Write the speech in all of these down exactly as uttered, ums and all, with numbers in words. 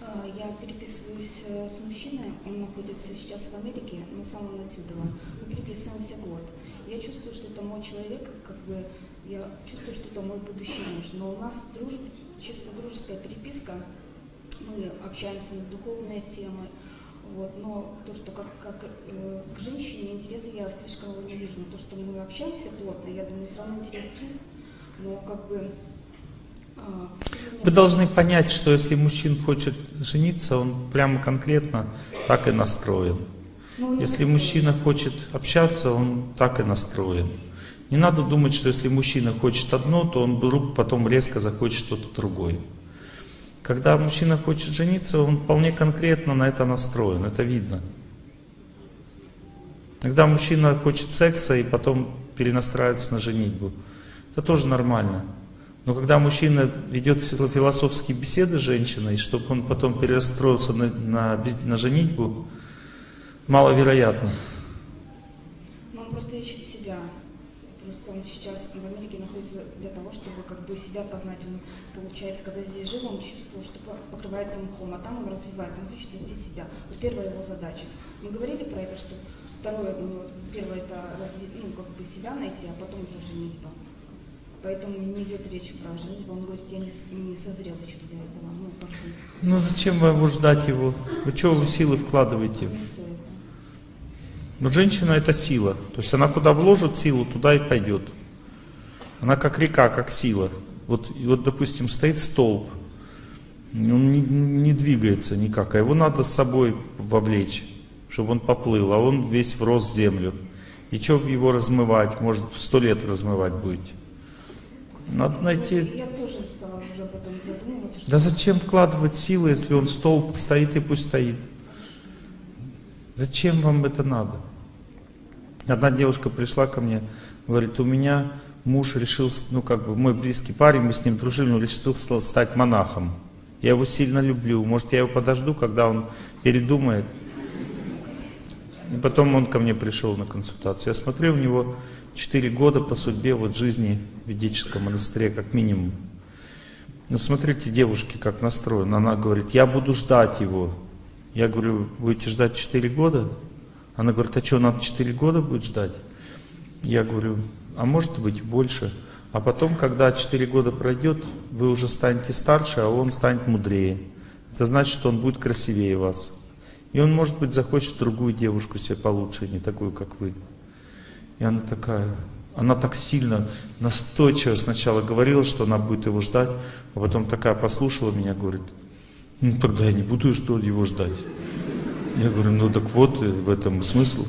Я переписываюсь с мужчиной, он находится сейчас в Америке, но сам он отсюда. Мы переписываемся год. Я чувствую, что это мой человек, как бы я чувствую, что это мой будущий муж. Но у нас дружба, чисто дружеская переписка, мы общаемся на духовные темы. Вот, но то, что как, как э, к женщине интереса я слишком его не вижу. Но то, что мы общаемся плотно, я думаю, все равно интерес есть, но как бы... Вы должны понять, что если мужчина хочет жениться, он прямо конкретно так и настроен. Если мужчина хочет общаться, он так и настроен. Не надо думать, что если мужчина хочет одно, то он вдруг потом резко захочет что-то другое. Когда мужчина хочет жениться, он вполне конкретно на это настроен, это видно. Когда мужчина хочет секса и потом перенастраивается на женитьбу, это тоже нормально. Но когда мужчина ведет философские беседы с женщиной, чтобы он потом перестроился на, на, на женитьбу, маловероятно. Но он просто ищет себя. Просто он сейчас в Америке находится для того, чтобы как бы себя познать. Он, получается, когда здесь жил, он чувствовал, что покрывается мхом, а там он развивается, он хочет найти себя. Вот первая его задача. Мы говорили про это, что второе, ну, первое это ну, как бы себя найти, а потом уже женитьба. Поэтому не идет речь про женитьбу. Он говорит, я не, не созрел еще для этого. Ну, как бы. Ну зачем вам ждать его? Вы чего вы силы вкладываете? Но женщина это сила. То есть она куда вложит силу, туда и пойдет. Она как река, как сила. Вот, вот допустим, стоит столб. Он не, не двигается никак, а его надо с собой вовлечь, чтобы он поплыл, а он весь врос в землю. И что его размывать? Может, сто лет размывать будете. Надо найти... Я тоже стала уже потом задумываться, что... Да зачем вкладывать силы, если он столб стоит и пусть стоит? Зачем вам это надо? Одна девушка пришла ко мне, говорит, у меня муж решил, ну как бы мой близкий парень, мы с ним дружили, но решил стать монахом. Я его сильно люблю, может я его подожду, когда он передумает. И потом он ко мне пришел на консультацию. Я смотрю, у него четыре года по судьбе вот жизни в ведическом монастыре, как минимум. Ну смотрите, девушки, как настроена. Она говорит, я буду ждать его. Я говорю, будете ждать четыре года? Она говорит, а что, надо четыре года будет ждать? Я говорю, а может быть больше. А потом, когда четыре года пройдет, вы уже станете старше, а он станет мудрее. Это значит, что он будет красивее вас. И он, может быть, захочет другую девушку себе получше, не такую, как вы. И она такая, она так сильно, настойчиво сначала говорила, что она будет его ждать, а потом такая послушала меня, говорит, ну тогда я не буду что его ждать. Я говорю, ну так вот в этом смысл.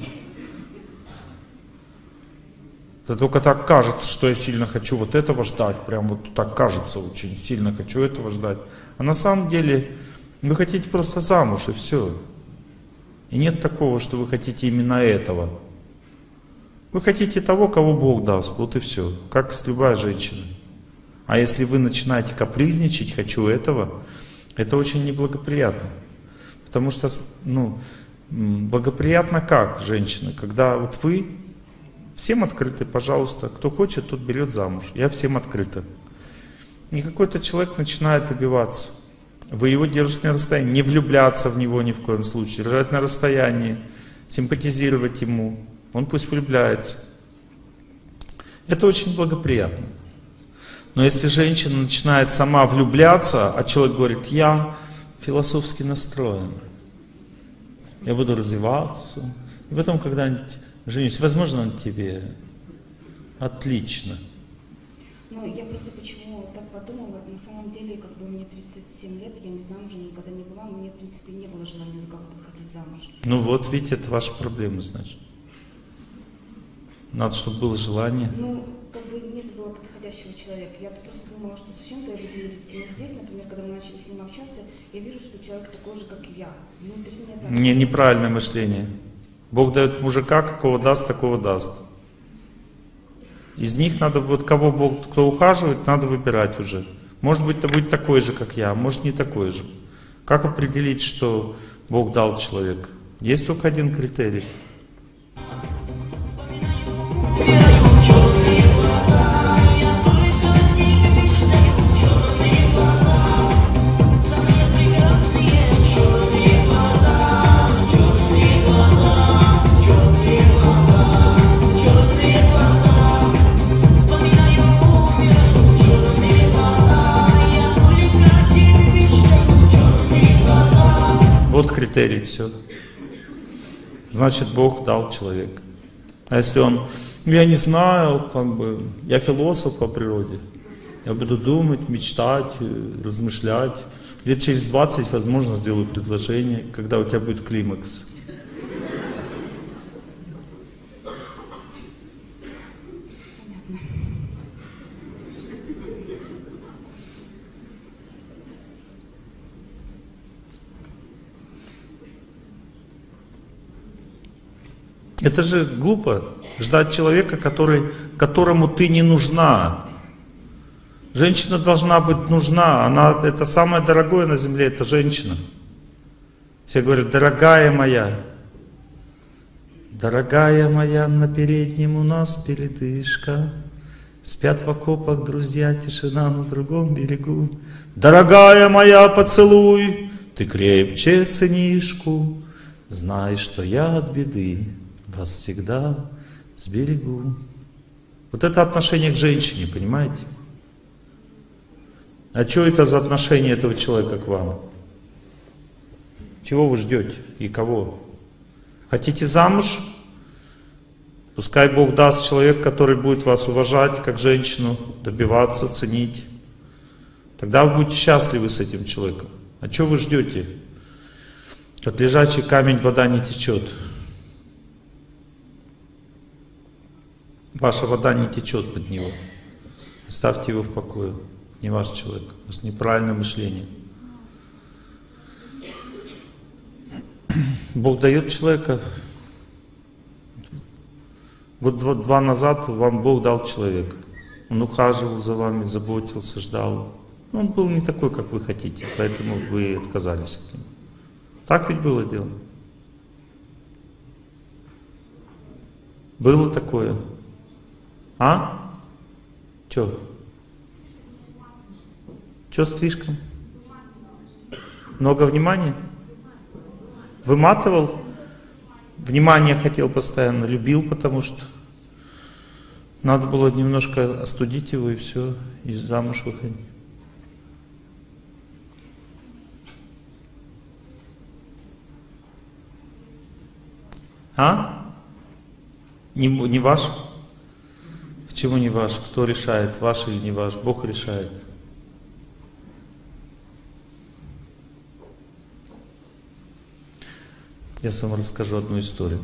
Это только так кажется, что я сильно хочу вот этого ждать, прям вот так кажется, очень сильно хочу этого ждать. А на самом деле вы хотите просто замуж и все. И нет такого, что вы хотите именно этого. Вы хотите того, кого Бог даст, вот и все, как с любая женщина. А если вы начинаете капризничать, хочу этого, это очень неблагоприятно. Потому что, ну, благоприятно как, женщина, когда вот вы всем открыты, пожалуйста, кто хочет, тот берет замуж. Я всем открыта. И какой-то человек начинает добиваться. Вы его держите на расстоянии, не влюбляться в него ни в коем случае, держать на расстоянии, симпатизировать ему. Он пусть влюбляется. Это очень благоприятно. Но если женщина начинает сама влюбляться, а человек говорит, я философски настроен, я буду развиваться, и потом когда-нибудь женюсь, возможно, на тебе. Отлично. Ну, я просто почему так подумала, на самом деле, как бы мне тридцать семь лет, я не замужем, никогда не была, мне, в принципе, не было желания как бы выходить замуж. Ну вот, видите, это ваша проблема, значит. Надо, чтобы было желание. Ну, как бы нет было подходящего человека. Я просто думала, что с чем-то я буду видеть. Но здесь, например, когда мы начали с ним общаться, я вижу, что человек такой же, как и я. Внутри меня так... Не, неправильное мышление. Бог дает мужика, какого даст, такого даст. Из них надо, вот кого Бог, кто ухаживает, надо выбирать уже. Может быть, это будет такой же, как я, а может не такой же. Как определить, что Бог дал человеку? Есть только один критерий. Черные глаза, я только тебе мечтаю, черные глаза, самые прекрасные. Вот критерий, все. Значит, Бог дал человека. А если он, я не знаю, как бы, я философ по природе, я буду думать, мечтать, размышлять. Лет через двадцать, возможно, сделаю предложение, когда у тебя будет климакс. Это же глупо, ждать человека, который, которому ты не нужна. Женщина должна быть нужна, она, это самое дорогое на земле, это женщина. Все говорят, дорогая моя, дорогая моя, на переднем у нас передышка, спят в окопах друзья, тишина на другом берегу. Дорогая моя, поцелуй, ты крепче сынишку, знай, что я от беды вас всегда сберегу. Вот это отношение к женщине, понимаете? А что это за отношение этого человека к вам? Чего вы ждете и кого? Хотите замуж? Пускай Бог даст человека, который будет вас уважать как женщину, добиваться, ценить. Тогда вы будете счастливы с этим человеком. А что вы ждете? От лежачий камень вода не течет. Ваша вода не течет под него. Оставьте его в покое. Не ваш человек. У вас неправильное мышление. Бог дает человека. Год два, два назад вам Бог дал человека. Он ухаживал за вами, заботился, ждал. Он был не такой, как вы хотите, поэтому вы отказались от него. Так ведь было дело? Было такое? А? Че? Че слишком? Много внимания? Выматывал? Внимание хотел постоянно, любил, потому что надо было немножко остудить его и все, и замуж выходить. А? Не, не ваш? Почему не ваш? Кто решает, ваш или не ваш? Бог решает. Я вам расскажу одну историю.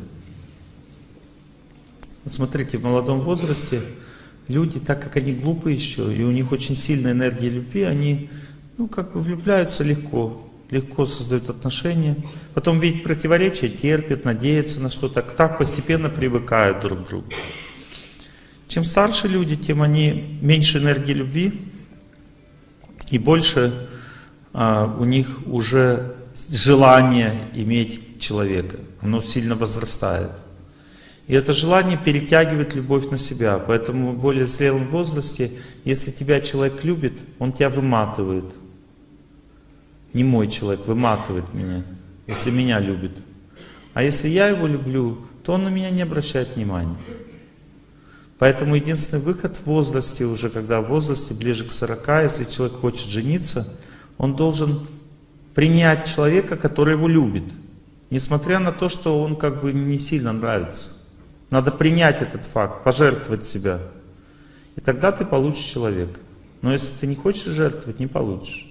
Вот смотрите, в молодом возрасте люди, так как они глупые еще, и у них очень сильная энергия любви, они, ну, как бы влюбляются легко, легко создают отношения, потом видят противоречия, терпят, надеются на что-то, так постепенно привыкают друг к другу. Чем старше люди, тем они меньше энергии любви, и больше а, у них уже желание иметь человека, оно сильно возрастает. И это желание перетягивает любовь на себя. Поэтому в более зрелом возрасте, если тебя человек любит, он тебя выматывает. Не мой человек, выматывает меня, если меня любит. А если я его люблю, то он на меня не обращает внимания. Поэтому единственный выход в возрасте, уже когда в возрасте ближе к сорока, если человек хочет жениться, он должен принять человека, который его любит. Несмотря на то, что он как бы не сильно нравится. Надо принять этот факт, пожертвовать себя. И тогда ты получишь человека. Но если ты не хочешь жертвовать, не получишь.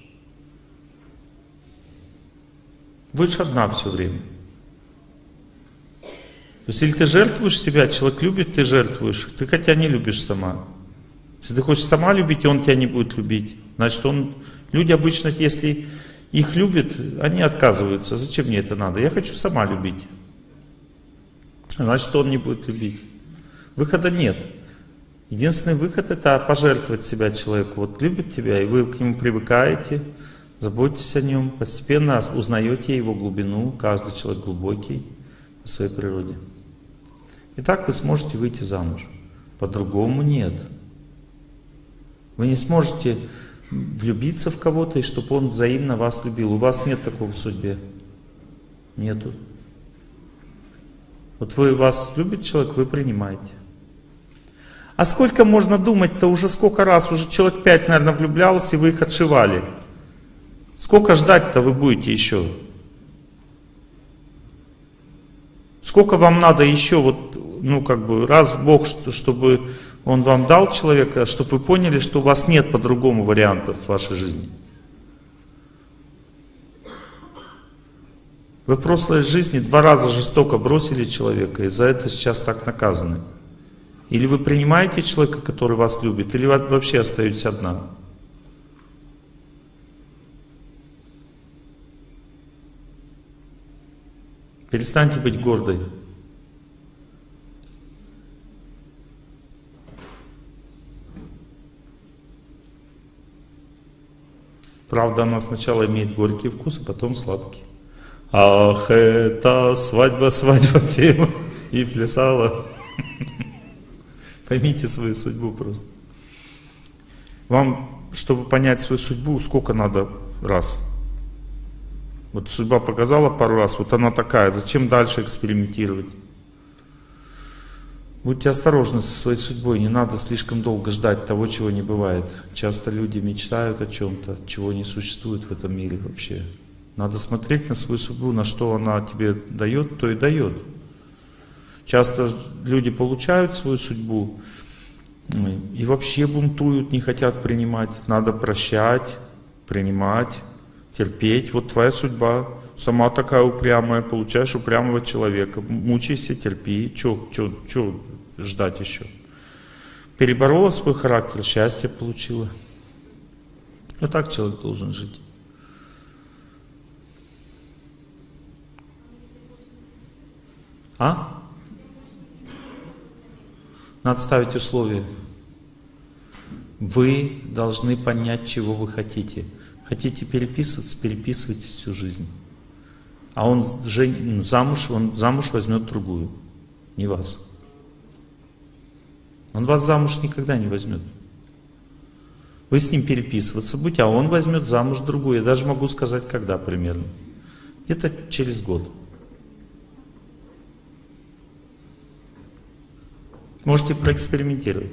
Вы же одна все время. То есть, если ты жертвуешь себя, человек любит, ты жертвуешь. Ты хотя не любишь сама. Если ты хочешь сама любить, и он тебя не будет любить. Значит, он... Люди обычно, если их любят, они отказываются. Зачем мне это надо? Я хочу сама любить. Значит, он не будет любить. Выхода нет. Единственный выход — это пожертвовать себя человеку. Вот любит тебя, и вы к нему привыкаете, заботитесь о нем, постепенно узнаете его глубину. Каждый человек глубокий по своей природе. И так вы сможете выйти замуж. По-другому нет. Вы не сможете влюбиться в кого-то, и чтобы он взаимно вас любил. У вас нет такого в судьбе. Нету. Вот вы, вас любит человек, вы принимаете. А сколько можно думать-то? Уже сколько раз? Уже человек пять, наверное, влюблялся, и вы их отшивали. Сколько ждать-то вы будете еще? Сколько вам надо еще, вот, ну как бы, раз Бог, чтобы Он вам дал человека, чтобы вы поняли, что у вас нет по-другому вариантов в вашей жизни. Вы в прошлой жизни два раза жестоко бросили человека, и за это сейчас так наказаны. Или вы принимаете человека, который вас любит, или вы вообще остаетесь одна. Перестаньте быть гордой. Правда, она сначала имеет горький вкус, а потом сладкий. Ах, это свадьба, свадьба пела и плясала. Поймите свою судьбу просто. Вам, чтобы понять свою судьбу, сколько надо раз? Вот судьба показала пару раз, вот она такая, зачем дальше экспериментировать? Будьте осторожны со своей судьбой, не надо слишком долго ждать того, чего не бывает. Часто люди мечтают о чем-то, чего не существует в этом мире вообще. Надо смотреть на свою судьбу, на что она тебе дает, то и дает. Часто люди получают свою судьбу и вообще бунтуют, не хотят принимать. Надо прощать, принимать, терпеть. Вот твоя судьба. Сама такая упрямая, получаешь упрямого человека. Мучайся, терпи. Че, че, че ждать еще? Переборола свой характер, счастье получила. Вот так человек должен жить. А? Надо ставить условия. Вы должны понять, чего вы хотите. Хотите переписываться, переписывайтесь всю жизнь. А он жен... замуж, он замуж возьмет другую, не вас. Он вас замуж никогда не возьмет. Вы с ним переписываться будете, а он возьмет замуж другую. Я даже могу сказать, когда примерно. Где-то через год. Можете проэкспериментировать.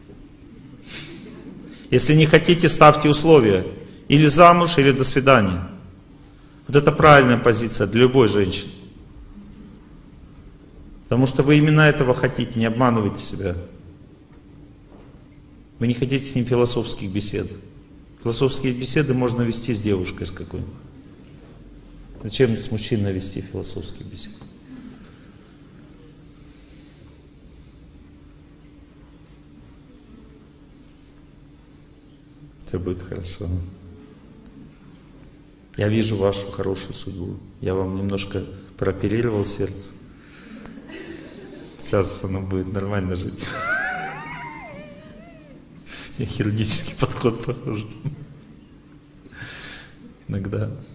Если не хотите, ставьте условия. Или замуж, или до свидания. Вот это правильная позиция для любой женщины. Потому что вы именно этого хотите, не обманывайте себя. Вы не хотите с ним философских бесед. Философские беседы можно вести с девушкой с какой-нибудь. Зачем с мужчиной вести философские беседы? Все будет хорошо. Я вижу вашу хорошую судьбу. Я вам немножко прооперировал сердце. Сейчас оно будет нормально жить. Хирургический подход похож. Иногда.